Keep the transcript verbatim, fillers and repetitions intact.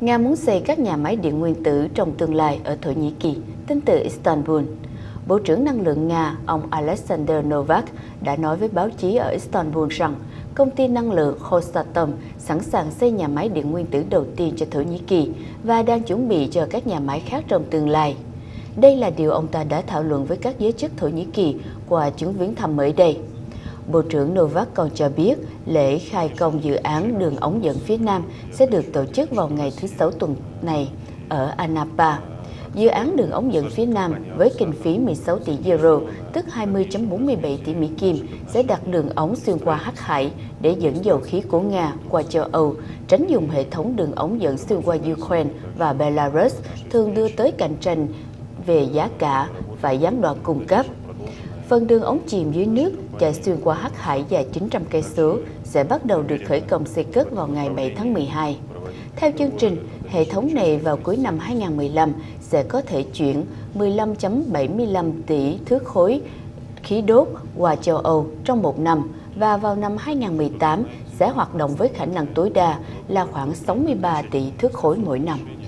Nga muốn xây các nhà máy điện nguyên tử trong tương lai ở Thổ Nhĩ Kỳ, tin từ Istanbul. Bộ trưởng Năng lượng Nga, ông Alexander Novak, đã nói với báo chí ở Istanbul rằng công ty năng lượng Rosatom sẵn sàng xây nhà máy điện nguyên tử đầu tiên cho Thổ Nhĩ Kỳ và đang chuẩn bị cho các nhà máy khác trong tương lai. Đây là điều ông ta đã thảo luận với các giới chức Thổ Nhĩ Kỳ qua chuyến viếng thăm mới đây. Bộ trưởng Novak còn cho biết lễ khai công dự án đường ống dẫn phía Nam sẽ được tổ chức vào ngày thứ Sáu tuần này ở Anapa. Dự án đường ống dẫn phía Nam với kinh phí mười sáu tỷ euro, tức hai mươi phẩy bốn mươi bảy tỷ Mỹ Kim, sẽ đặt đường ống xuyên qua Hắc Hải để dẫn dầu khí của Nga qua châu Âu, tránh dùng hệ thống đường ống dẫn xuyên qua Ukraine và Belarus thường đưa tới cạnh tranh về giá cả và gián đoạn cung cấp. Phần đường ống chìm dưới nước chạy xuyên qua Hắc Hải dài chín trăm cây số sẽ bắt đầu được khởi công xây cất vào ngày bảy tháng mười hai. Theo chương trình, hệ thống này vào cuối năm hai nghìn không trăm mười lăm sẽ có thể chuyển mười lăm phẩy bảy mươi lăm tỷ thước khối khí đốt qua châu Âu trong một năm và vào năm hai nghìn không trăm mười tám sẽ hoạt động với khả năng tối đa là khoảng sáu mươi ba tỷ thước khối mỗi năm.